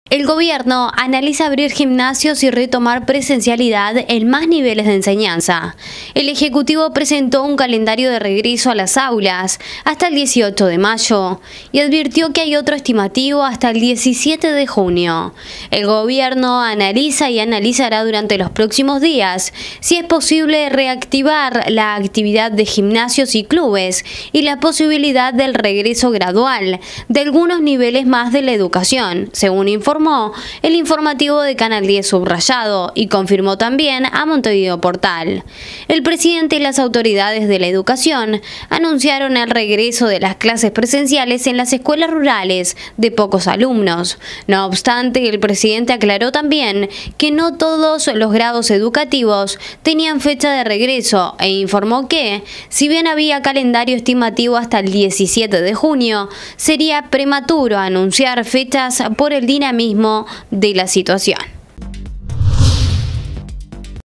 El gobierno analiza abrir gimnasios y retomar presencialidad en más niveles de enseñanza. El Ejecutivo presentó un calendario de regreso a las aulas hasta el 18 de mayo y advirtió que hay otro estimativo hasta el 17 de junio. El gobierno analiza y analizará durante los próximos días si es posible reactivar la actividad de gimnasios y clubes y la posibilidad del regreso gradual de algunos niveles más de la educación, según informó el informativo de Canal 10 Subrayado, y confirmó también a Montevideo Portal. El presidente y las autoridades de la educación anunciaron el regreso de las clases presenciales en las escuelas rurales de pocos alumnos. No obstante, el presidente aclaró también que no todos los grados educativos tenían fecha de regreso e informó que, si bien había calendario estimativo hasta el 17 de junio, sería prematuro anunciar fechas por el dinamismo de la situación.